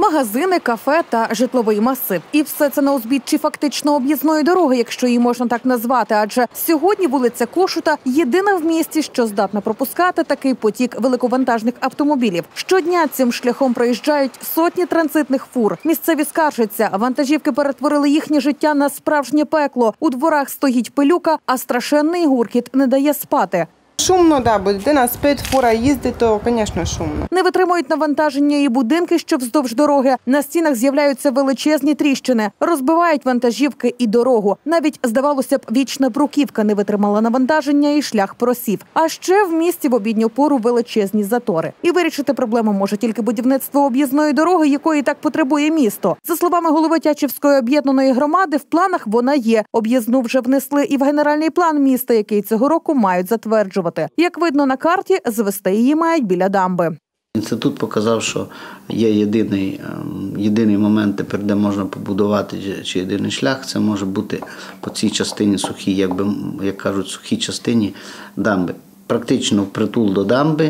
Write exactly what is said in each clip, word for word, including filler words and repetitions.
Магазини, кафе та житловий масив. І все це на узбіччі фактично об'їзної дороги, якщо її можна так назвати. Адже сьогодні вулиця Кошута – єдина в місті, що здатна пропускати такий потік великовантажних автомобілів. Щодня цим шляхом проїжджають сотні транзитних фур. Місцеві скаржаться, вантажівки перетворили їхнє життя на справжнє пекло. У дворах стоїть пилюка, а страшенний гуркіт не дає спати. Шумно, да, бо дитина спить, фура їздить, то, звісно, шумно. Не витримують навантаження і будинки, що вздовж дороги. На стінах з'являються величезні тріщини. Розбивають вантажівки і дорогу. Навіть, здавалося б, вічна бруківка не витримала навантаження і шлях просів. А ще в місті в обідню пору величезні затори. І вирішити проблему може тільки будівництво об'їзної дороги, якої так потребує місто. За словами голови Тячівської об'єднаної громади, в планах вона є. Об'їзну вже внесли і в генеральний план міста, який цього року мають затверджувати. Як видно на карті, звести її мають біля дамби. Інститут показав, що є єдиний, єдиний момент, тепер, де можна побудувати чи єдиний шлях, це може бути по цій частині сухій, як, би, як кажуть, сухій частині дамби. Практично впритул до дамби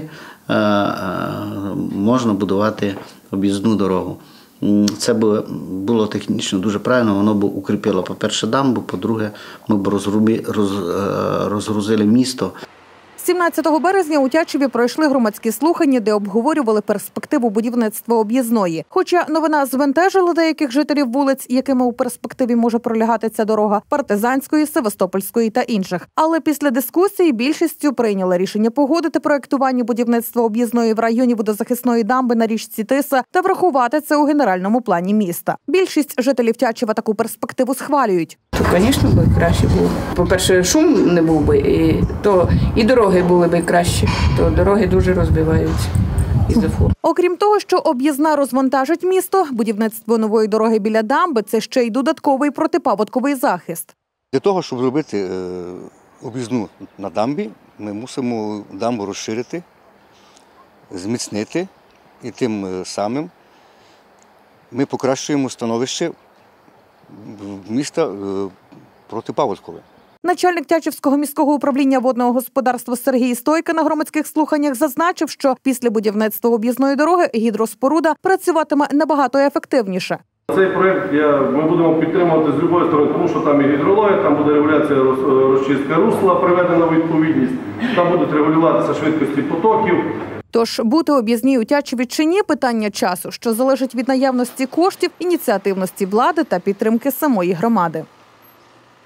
можна будувати об'їзну дорогу. Це б було технічно дуже правильно, воно б укріпило, по-перше, дамбу, по-друге, ми б розгрузили місто. сімнадцятого березня у Тячеві пройшли громадські слухання, де обговорювали перспективу будівництва об'їзної. Хоча новина збентежила деяких жителів вулиць, якими у перспективі може пролягати ця дорога – Партизанської, Севастопольської та інших. Але після дискусії більшістю прийняли рішення погодити проєктування будівництва об'їзної в районі водозахисної дамби на річці Тиса та врахувати це у генеральному плані міста. Більшість жителів Тячева таку перспективу схвалюють. То, звісно, би краще було. По-перше, шум не був би, і, то і дороги були б краще, то дороги дуже розбиваються із-за фур. Окрім того, що об'їзна розвантажить місто, будівництво нової дороги біля дамби – це ще й додатковий протипаводковий захист. Для того, щоб зробити об'їзну на дамбі, ми мусимо дамбу розширити, зміцнити, і тим самим ми покращуємо становище міста протипаводкове. Начальник Тячівського міського управління водного господарства Сергій Стойка на громадських слуханнях зазначив, що після будівництва об'їзної дороги гідроспоруда працюватиме набагато ефективніше. Цей проєкт ми будемо підтримувати з будь-якої сторони, тому що там і гідрологія, там буде регуляція розчистки русла, приведена у відповідність, там будуть регулюватися швидкості потоків. Тож бути об'їзній у Тячеві чи ні – питання часу, що залежить від наявності коштів, ініціативності влади та підтримки самої громади.